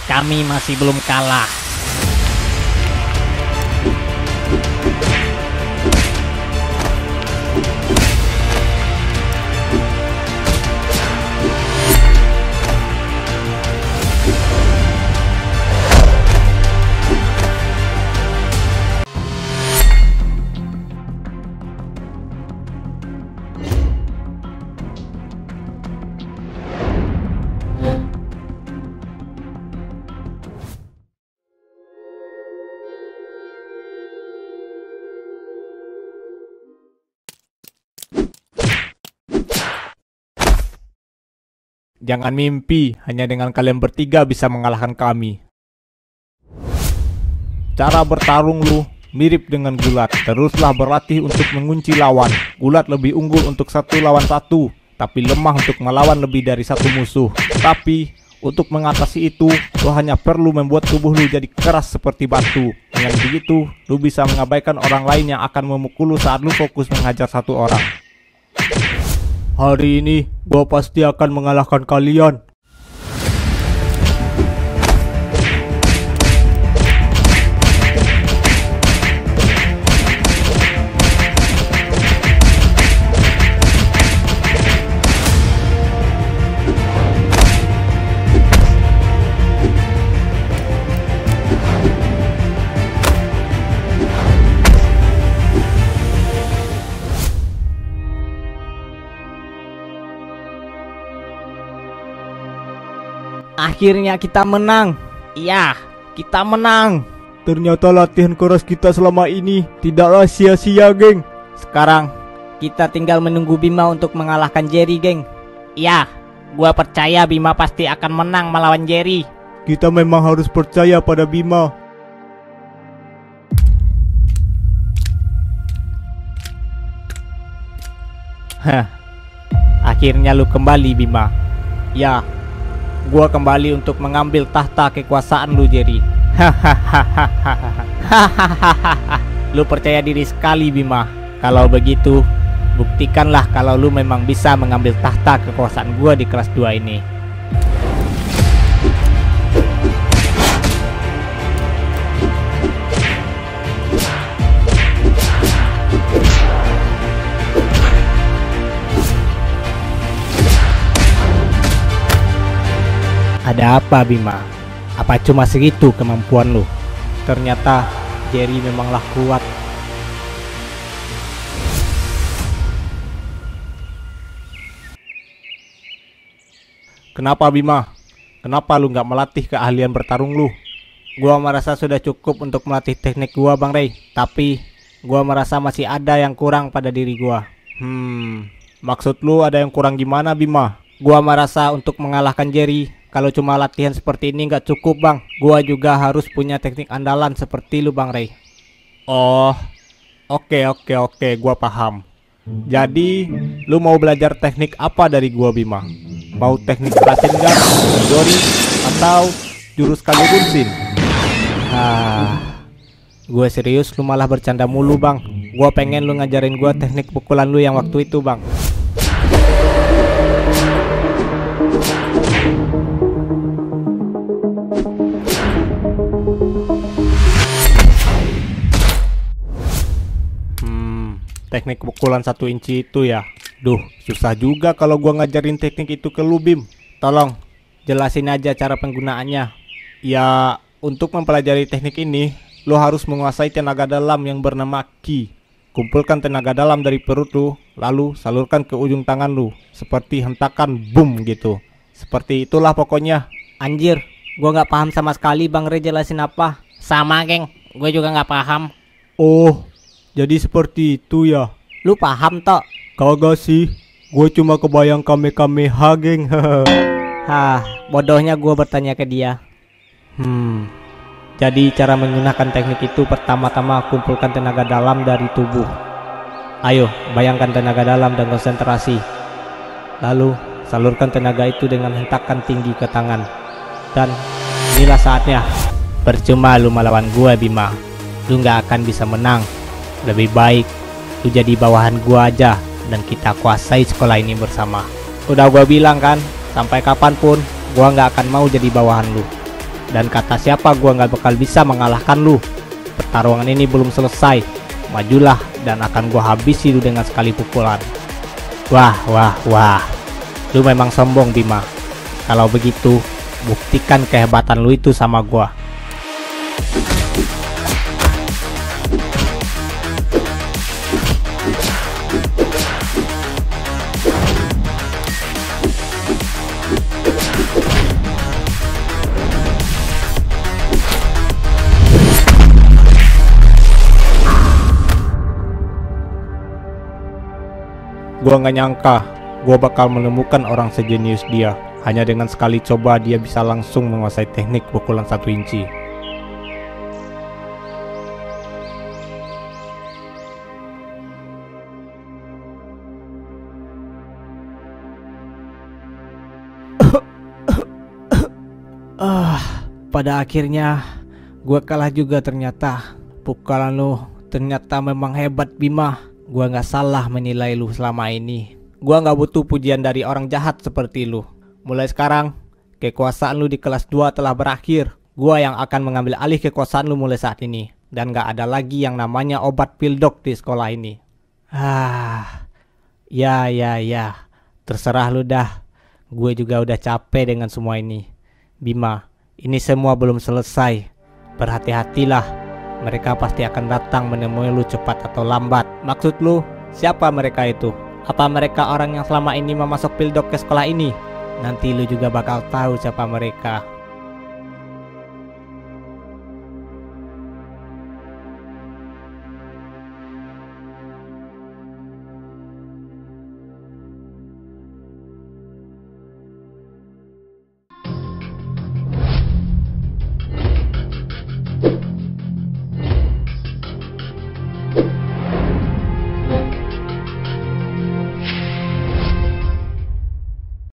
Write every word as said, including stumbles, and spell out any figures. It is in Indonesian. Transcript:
Kami masih belum kalah. Jangan mimpi, hanya dengan kalian bertiga bisa mengalahkan kami. Cara bertarung lu mirip dengan gulat. Teruslah berlatih untuk mengunci lawan. Gulat lebih unggul untuk satu lawan satu, tapi lemah untuk melawan lebih dari satu musuh. Tapi untuk mengatasi itu, lu hanya perlu membuat tubuh lu jadi keras seperti batu. Dengan begitu, lu bisa mengabaikan orang lain yang akan memukul lu saat lu fokus menghajar satu orang. Hari ini, gua pasti akan mengalahkan kalian. Akhirnya kita menang. Iya, kita menang. Ternyata latihan keras kita selama ini tidaklah sia-sia, geng. Sekarang kita tinggal menunggu Bima untuk mengalahkan Jerry, geng. Iya, gua percaya Bima pasti akan menang melawan Jerry. Kita memang harus percaya pada Bima. Hah. Akhirnya lu kembali, Bima. Ya, gua kembali untuk mengambil tahta kekuasaan lu, Jerry. Hahaha. Lu percaya diri sekali, Bima. Kalau begitu, buktikanlah kalau lu memang bisa mengambil tahta kekuasaan gua di kelas dua ini. Ada apa, Bima? Apa cuma segitu kemampuan lu? Ternyata Jerry memanglah kuat. Kenapa, Bima? Kenapa lu nggak melatih keahlian bertarung lu? Gua merasa sudah cukup untuk melatih teknik gua, Bang Rey. Tapi gua merasa masih ada yang kurang pada diri gua. Hmm, maksud lu ada yang kurang gimana, Bima? Gua merasa untuk mengalahkan Jerry, kalau cuma latihan seperti ini nggak cukup, Bang. Gua juga harus punya teknik andalan seperti lu, Bang Rey. Oh, oke oke oke, gua paham. Jadi, lu mau belajar teknik apa dari gua, Bima? Mau teknik Rasengan, Midori, atau jurus Kalirunsin? Ah, gue serius, lu malah bercanda mulu, Bang. Gua pengen lu ngajarin gua teknik pukulan lu yang waktu itu, Bang. Teknik pukulan satu inci itu ya. Duh, susah juga kalau gua ngajarin teknik itu ke lu, Bim. Tolong jelasin aja cara penggunaannya. Ya, untuk mempelajari teknik ini, lo harus menguasai tenaga dalam yang bernama Ki. Kumpulkan tenaga dalam dari perut lu, lalu salurkan ke ujung tangan lu, seperti hentakan boom gitu. Seperti itulah pokoknya. Anjir, gua nggak paham sama sekali, Bang Rey jelasin apa. Sama, geng, gue juga nggak paham. Oh, jadi seperti itu ya. Lu paham toh? Kagak sih, gue cuma kebayang Kamehameha, geng. Hah, bodohnya gue bertanya ke dia. Hmm, Jadi cara menggunakan teknik itu pertama-tama kumpulkan tenaga dalam dari tubuh. Ayo, bayangkan tenaga dalam dan konsentrasi. Lalu salurkan tenaga itu dengan hentakan tinggi ke tangan. Dan inilah saatnya. Percuma lu melawan gua, Bima. Lu nggak akan bisa menang. Lebih baik lu jadi bawahan gua aja dan kita kuasai sekolah ini bersama. Udah gua bilang kan, sampai kapanpun gua nggak akan mau jadi bawahan lu. Dan kata siapa gua nggak bakal bisa mengalahkan lu. Pertarungan ini belum selesai. Majulah dan akan gua habisi lu dengan sekali pukulan. Wah, wah, wah. Lu memang sombong, Bima. Kalau begitu, buktikan kehebatan lu itu sama gua. Gua nggak nyangka gua bakal menemukan orang sejenius dia. Hanya dengan sekali coba dia bisa langsung menguasai teknik pukulan satu inci. Ah, pada akhirnya gua kalah juga ternyata. Pukulan lu ternyata memang hebat, Bima. Gua nggak salah menilai lu selama ini. Gua nggak butuh pujian dari orang jahat seperti lu. Mulai sekarang, kekuasaan lu di kelas dua telah berakhir. Gua yang akan mengambil alih kekuasaan lu mulai saat ini. Dan gak ada lagi yang namanya obat pildok di sekolah ini. Ah, ya ya ya, terserah lu dah. Gue juga udah capek dengan semua ini. Bima, ini semua belum selesai. Berhati-hatilah. Mereka pasti akan datang menemui lu cepat atau lambat. Maksud lu, siapa mereka itu? Apa mereka orang yang selama ini memasok pildok ke sekolah ini? Nanti lu juga bakal tahu siapa mereka.